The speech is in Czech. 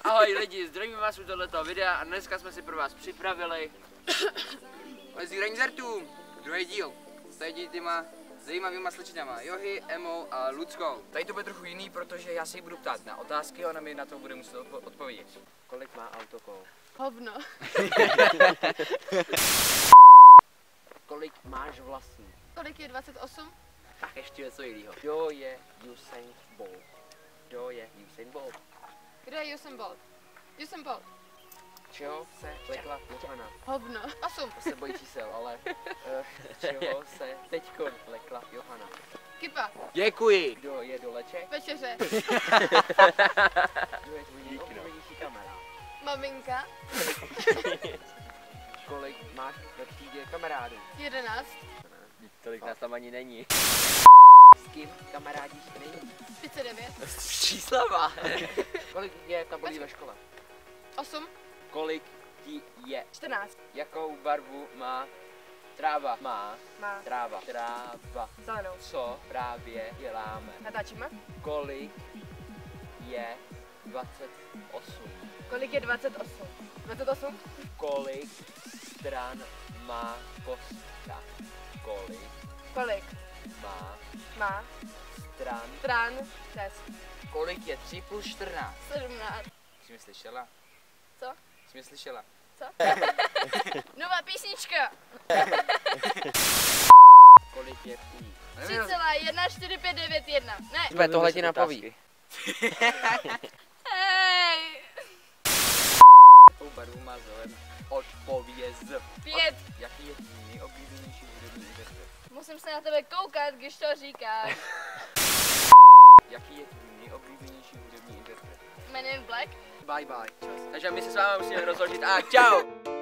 Ahoj lidi, zdravím vás u tohoto videa a dneska jsme si pro vás připravili Zíraní zertů, druhý díl. Tady těma zajímavýma slečinama, Johy, Emou a Luckou. Tady to bude trochu jiný, protože já se jí budu ptát na otázky a ona mi na to bude muset odpovědět. Kolik má autokol? Hovno. Kolik máš vlasů? Kolik je 28? Tak ještě něco jiného. Kdo je Usain Bolt? Kdo je Usain Bolt? Kdo je Usain Bolt? Usain Bolt. Čeho se lekla Johana? Hovno. 8. To se bojí čísel, ale čeho se teďko lekla Johana? Kypa. Děkuji. Kdo je do Leček? Večeře. Kdo je tvůj nejoblíbenější kamarád? Maminka. Kolik máš ve třídě kamarádů? 11. Tolik nás tam ani není. S kým kamarádíš nejvíc? 39. Číslama. Kolik je tabulí ve škole? 8. Kolik ti je? 14. Jakou barvu má tráva? Má tráva. Zelenou. Co právě děláme? Natáčíme. Kolik je 28? Kolik je 28? 28. Kolik stran má kostka? Kolik Kolik? Má. stran? 6. Kolik je 3 plus 14? 17. Jsi mě slyšela? Co? Jsi mě slyšela? Co? Nová písnička. Kolik je pí? 3,14591. Ne. Tvé tohle ti napoví. Hej. Jakou barvu má zelená? Odpověz. 5. Jaký je tvůj nejoblíbenější hudební interpret? Musím se na tebe koukat, když to říkáš. Jaký je tvůj nejoblíbenější hudební interpret? Men in Black. Bye bye. Takže my se s vámi musíme rozloučit a čau!